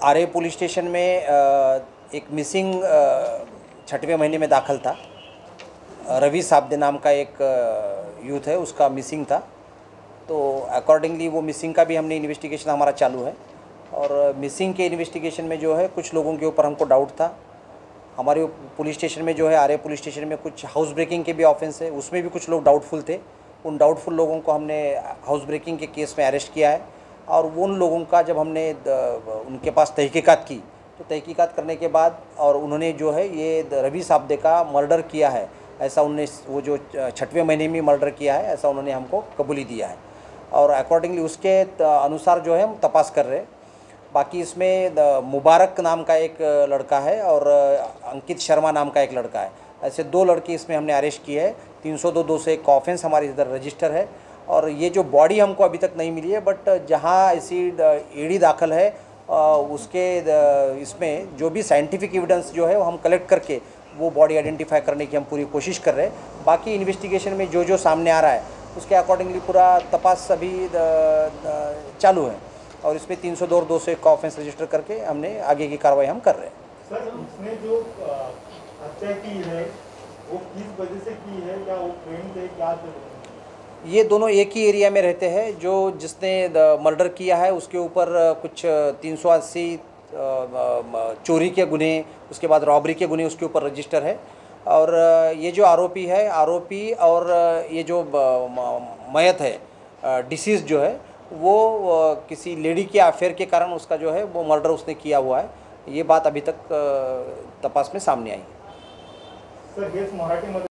RA police station में एक missing 6वें महीने में दाखिल था। रवि साबदे नाम का एक यूथ है, उसका मिसिंग था। तो अकॉर्डिंगली वो मिसिंग का भी हमने इन्वेस्टिगेशन हमारा चालू है। और मिसिंग के इन्वेस्टिगेशन में जो है कुछ लोगों के ऊपर हमको डाउट था। हमारे पुलिस स्टेशन में जो है आरए पुलिस स्टेशन में कुछ हाउस ब्रेकिंग के भी ऑफेंस है, उसमें भी कुछ लोग डाउटफुल थे। उन डाउटफुल लोगों को हमने हाउस ब्रेकिंग के केस में अरेस्ट किया है। और उन लोगों का जब हमने उनके पास तहकीकात की, तो तहकीकात करने के बाद और उन्होंने जो है ये रवि साबदे का मर्डर किया है, ऐसा उन्होंने वो जो 6वें महीने में मर्डर किया है, ऐसा उन्होंने हमको कबूली दिया है। और अकॉर्डिंगली उसके अनुसार जो है हम तपास कर रहे हैं। बाकी इसमें मुबारक नाम का एक लड़का है और अंकित शर्मा नाम का एक लड़का है। ऐसे 2 लड़के इसमें हमने अरेस्ट किए हैं। 302(2) का ऑफेंस हमारे इधर रजिस्टर है। और ये जो बॉडी हमको अभी तक नहीं मिली है, बट जहाँ ऐसी ईडी दाखिल है उसके इसमें जो भी साइंटिफिक एविडेंस जो है वो हम कलेक्ट करके वो बॉडी आइडेंटिफाई करने की हम पूरी कोशिश कर रहे हैं। बाकी इन्वेस्टिगेशन में जो जो सामने आ रहा है उसके अकॉर्डिंगली पूरा तपास अभी चालू है। और इसमें 302 और 201 का ऑफेंस रजिस्टर करके हमने आगे की कार्रवाई हम कर रहे हैं। सर, उसने जो हत्या की है वो किस वजह से की है, या वो ट्रेन थे, क्या? ये दोनों एक ही एरिया में रहते हैं। जो जिसने मर्डर किया है उसके ऊपर कुछ 380 चोरी के गुने, उसके बाद रॉबरी के गुने उसके ऊपर रजिस्टर है। और ये जो आरोपी है, आरोपी और ये जो मयत है डिसीज जो है वो किसी लेडी के अफेयर के कारण उसका जो है वो मर्डर उसने किया हुआ है। ये बात अभी तक तपास में सामने आई है। सर, हेच मराठीमध्ये